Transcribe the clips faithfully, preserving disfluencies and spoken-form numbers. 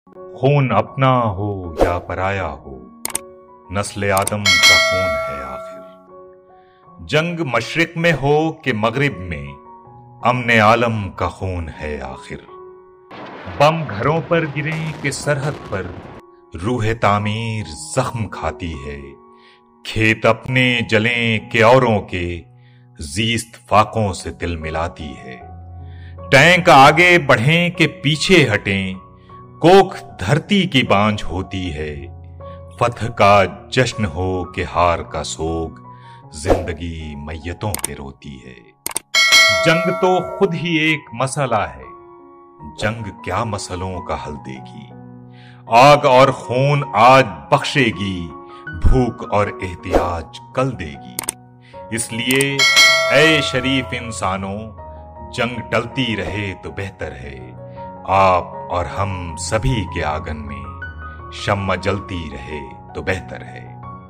خون اپنا ہو یا پرایا ہو، نسل آدم کا خون ہے آخر۔ جنگ مشرق میں ہو کہ مغرب میں، امن عالم کا خون ہے آخر۔ بم گھروں پر گریں کہ سرحد پر، روح تعمیر زخم کھاتی ہے۔ کھیت اپنے جلیں کہ اوروں کے، زیست فاقوں سے دل ملاتی ہے۔ ٹینک آگے بڑھیں کہ پیچھے ہٹیں، کوکھ دھرتی کی بانجھ ہوتی ہے۔ فتح کا جشن ہو کہ ہار کا سوگ، زندگی میتوں پہ روتی ہے۔ جنگ تو خود ہی ایک مسئلہ ہے، جنگ کیا مسئلوں کا حل دے گی۔ آگ اور خون آج بخشے گی، بھوک اور احتیاج کل دے گی۔ اس لیے اے شریف انسانوں، جنگ ٹلتی رہے تو بہتر ہے۔ آپ اور ہم سبھی کے آنگن میں شمع جلتی رہے تو بہتر ہے۔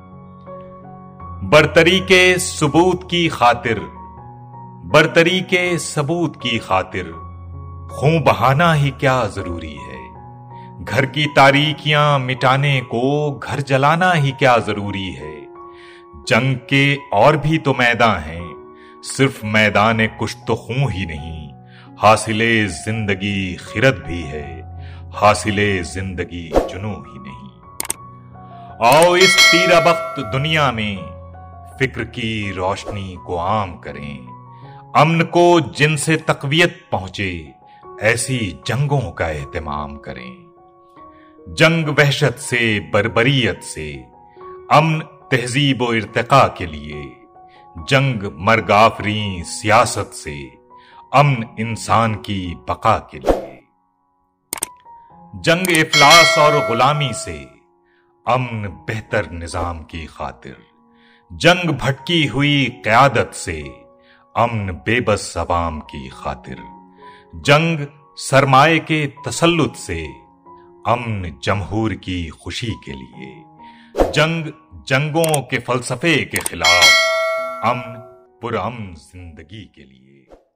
برتری کے ثبوت کی خاطر، برتری کے ثبوت کی خاطر، خون بہانا ہی کیا ضروری ہے۔ گھر کی تاریکیاں مٹانے کو گھر جلانا ہی کیا ضروری ہے۔ جنگ کے اور بھی تو میدان ہیں، صرف میدان کشت و خون ہی نہیں، حاصل زندگی خرد بھی ہے، حاصل زندگی جنوں ہی نہیں۔ آؤ اس تیرہ بخت دنیا میں فکر کی روشنی کو عام کریں، امن کو جن سے تقویت پہنچے، ایسی جنگوں کا اہتمام کریں۔ جنگ وحشت سے، بربریت سے، امن تہذیب و ارتقاء کے لیے۔ جنگ مرگ آفریں سیاست سے، امن انسان کی بقا کے لیے۔ جنگ افلاس اور غلامی سے، امن بہتر نظام کی خاطر۔ جنگ بھٹکی ہوئی قیادت سے، امن بے بس عوام کی خاطر۔ جنگ سرمائے کے تسلط سے، امن جمہور کی خوشی کے لیے۔ جنگ جنگوں کے فلسفے کے خلاف، امن پرامن زندگی کے لیے۔